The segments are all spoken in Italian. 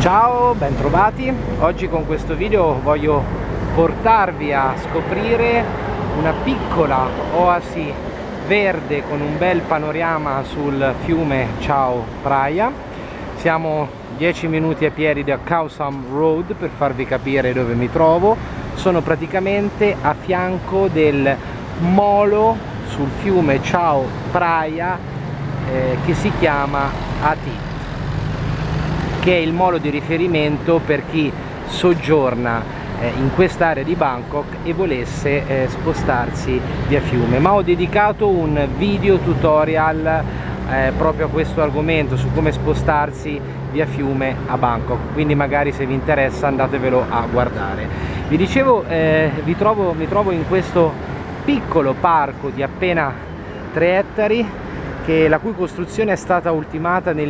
Ciao, bentrovati. Oggi con questo video voglio portarvi a scoprire una piccola oasi verde con un bel panorama sul fiume Chao Phraya. Siamo 10 minuti a piedi da Khao Sam Road per farvi capire dove mi trovo. Sono praticamente a fianco del molo sul fiume Chao Phraya che si chiama Atit, che è il molo di riferimento per chi soggiorna in quest'area di Bangkok e volesse spostarsi via fiume. Ma ho dedicato un video tutorial proprio a questo argomento, su come spostarsi via fiume a Bangkok, quindi magari se vi interessa andatevelo a guardare. Vi dicevo, mi trovo in questo piccolo parco di appena 3 ettari, la cui costruzione è stata ultimata nel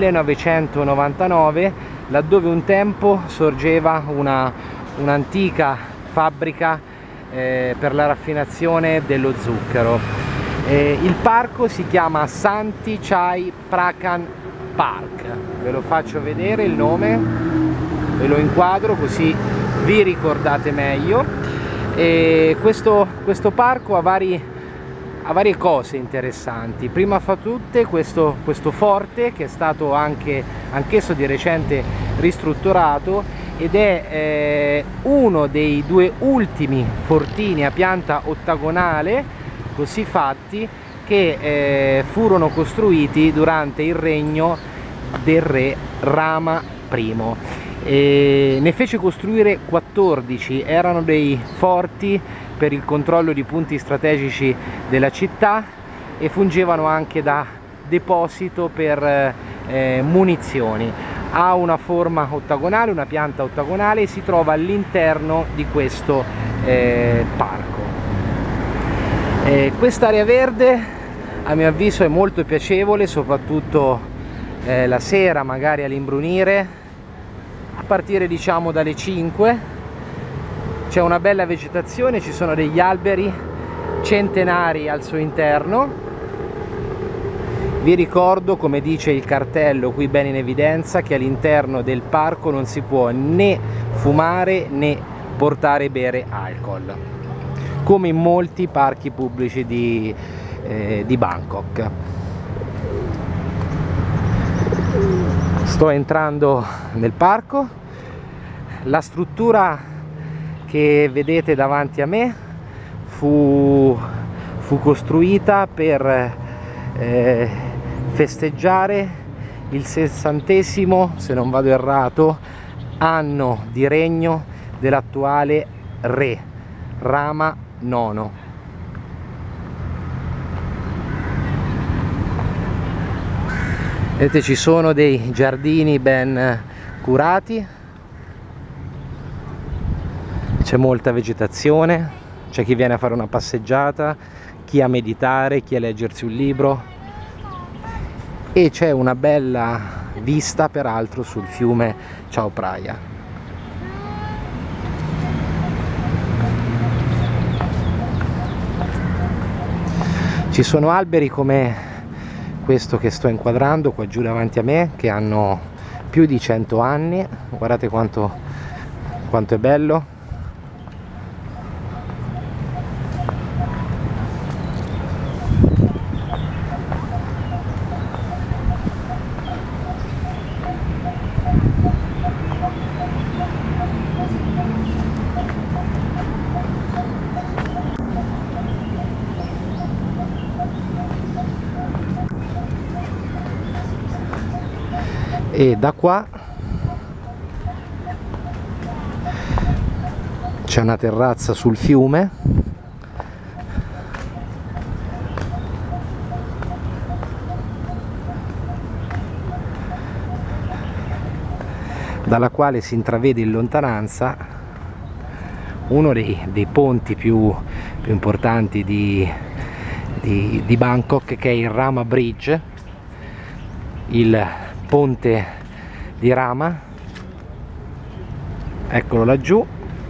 1999, laddove un tempo sorgeva un'antica fabbrica per la raffinazione dello zucchero. Il parco si chiama Santi Chai Prakan Park, ve lo faccio vedere il nome, ve lo inquadro così vi ricordate meglio. E questo parco ha varie cose interessanti. Prima fra tutte questo forte, che è stato anch'esso di recente ristrutturato, ed è uno dei 2 ultimi fortini a pianta ottagonale così fatti, che furono costruiti durante il regno del re Rama I. Ne fece costruire 14, erano dei forti per il controllo di punti strategici della città e fungevano anche da deposito per munizioni. Ha una forma ottagonale, una pianta ottagonale, e si trova all'interno di questo parco. Quest'area verde a mio avviso è molto piacevole, soprattutto la sera, magari all'imbrunire, a partire diciamo dalle 5. C'è una bella vegetazione, ci sono degli alberi centenari al suo interno. Vi ricordo, come dice il cartello qui bene in evidenza, che all'interno del parco non si può né fumare né portare e bere alcol, come in molti parchi pubblici di Bangkok. Sto entrando nel parco. La struttura che vedete davanti a me fu costruita per festeggiare il 60°, se non vado errato, anno di regno dell'attuale re Rama IX. Vedete, ci sono dei giardini ben curati, c'è molta vegetazione, c'è chi viene a fare una passeggiata, chi a meditare, chi a leggersi un libro, e c'è una bella vista peraltro sul fiume Chao Phraya. Ci sono alberi come questo che sto inquadrando qua giù davanti a me, che hanno più di 100 anni, guardate quanto è bello. E da qua c'è una terrazza sul fiume, dalla quale si intravede in lontananza uno dei ponti più importanti di Bangkok, che è il Rama Bridge, il ponte di Rama. Eccolo laggiù.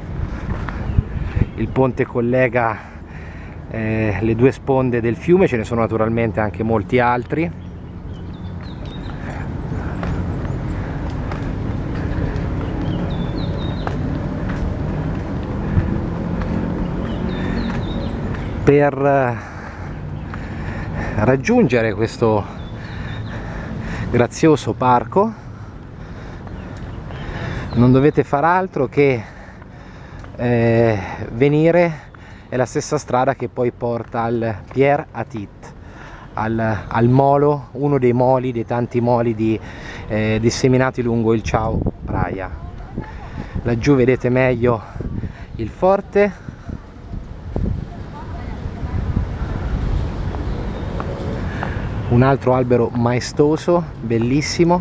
Il ponte collega le 2 sponde del fiume, ce ne sono naturalmente anche molti altri. Per raggiungere questo grazioso parco non dovete far altro che venire, è la stessa strada che poi porta al Pierre Atit, al molo, uno dei moli, dei tanti moli disseminati lungo il Chao Phraya. Laggiù vedete meglio il forte. Un altro albero maestoso, bellissimo.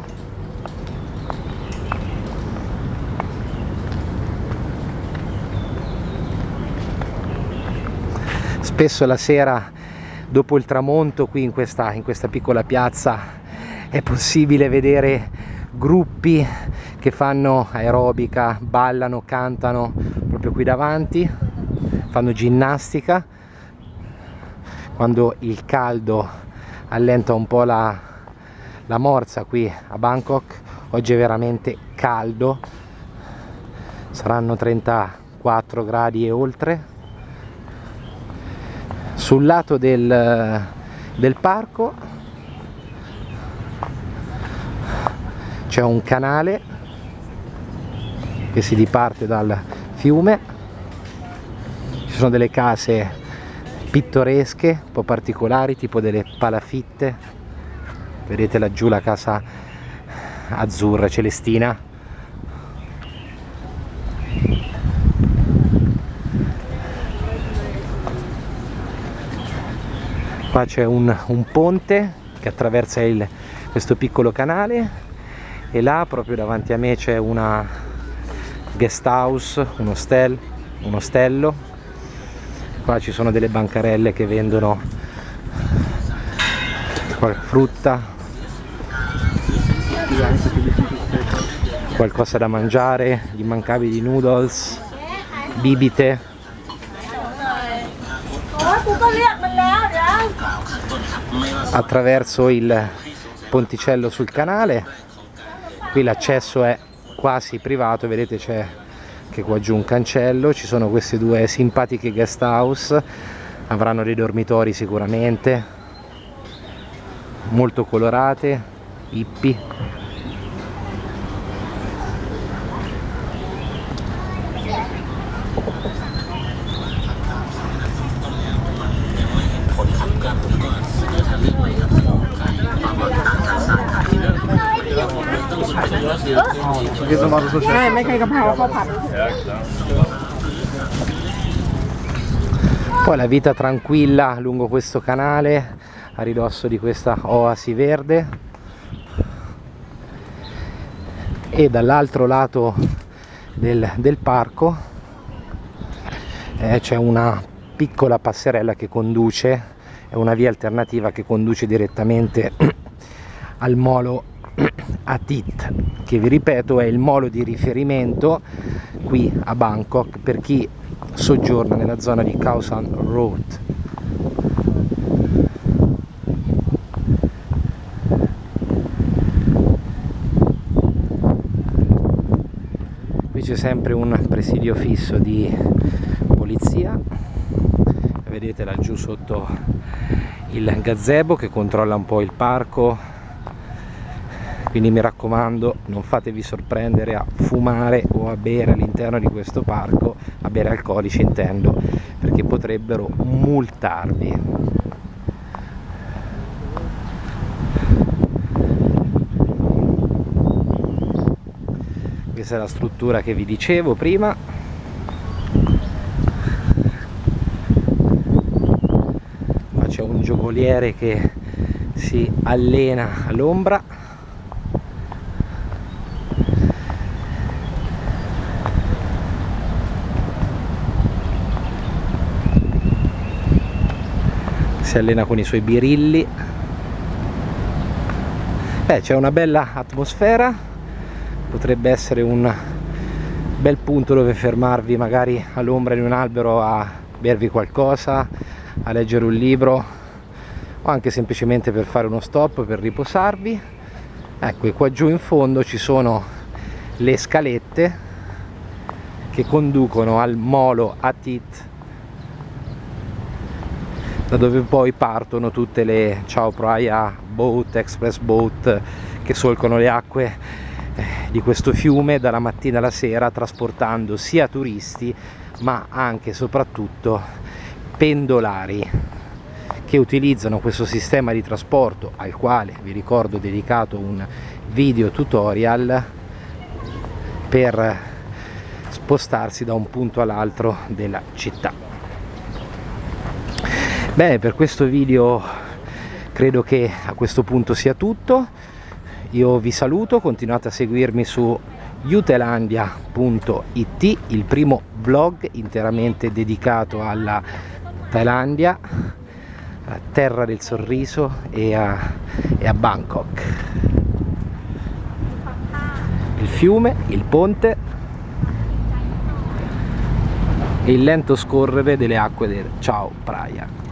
Spesso la sera, dopo il tramonto, qui in questa piccola piazza è possibile vedere gruppi che fanno aerobica, ballano, cantano proprio qui davanti, fanno ginnastica. Quando il caldo allenta un po' la morsa qui a Bangkok, oggi è veramente caldo, saranno 34 gradi e oltre. Sul lato del parco c'è un canale che si diparte dal fiume, ci sono delle case pittoresche, un po' particolari, tipo delle palafitte. Vedete laggiù la casa azzurra, celestina. Qua c'è un ponte che attraversa questo piccolo canale, e là proprio davanti a me c'è una guest house, un ostello. Qua ci sono delle bancarelle che vendono frutta, qualcosa da mangiare, gli immancabili noodles, bibite. Attraverso il ponticello sul canale, qui l'accesso è quasi privato, vedete c'è che qua giù un cancello, ci sono queste due simpatiche guest house, avranno dei dormitori sicuramente, molto colorate, hippie. Poi la vita tranquilla lungo questo canale a ridosso di questa oasi verde, e dall'altro lato del parco c'è una piccola passerella che conduce, è una via alternativa che conduce direttamente al molo Atit, che vi ripeto è il molo di riferimento qui a Bangkok per chi soggiorna nella zona di Khao San Road. Qui c'è sempre un presidio fisso di polizia, vedete laggiù sotto il gazebo che controlla un po' il parco, quindi mi raccomando non fatevi sorprendere a fumare o a bere all'interno di questo parco, a bere alcolici intendo, perché potrebbero multarvi. Questa è la struttura che vi dicevo prima. Qua c'è un giocoliere che si allena all'ombra. Si allena con i suoi birilli. C'è una bella atmosfera, potrebbe essere un bel punto dove fermarvi magari all'ombra di un albero a bervi qualcosa, a leggere un libro o anche semplicemente per fare uno stop, per riposarvi. Ecco, e qua giù in fondo ci sono le scalette che conducono al molo Atit, da dove poi partono tutte le Chao Phraya boat, express boat che solcano le acque di questo fiume dalla mattina alla sera, trasportando sia turisti ma anche e soprattutto pendolari che utilizzano questo sistema di trasporto, al quale vi ricordo ho dedicato un video tutorial, per spostarsi da un punto all'altro della città. Bene, per questo video credo che a questo punto sia tutto. Io vi saluto, continuate a seguirmi su youthailandia.it, il primo vlog interamente dedicato alla Thailandia, alla terra del sorriso e a Bangkok. Il fiume, il ponte e il lento scorrere delle acque del Chao Phraya.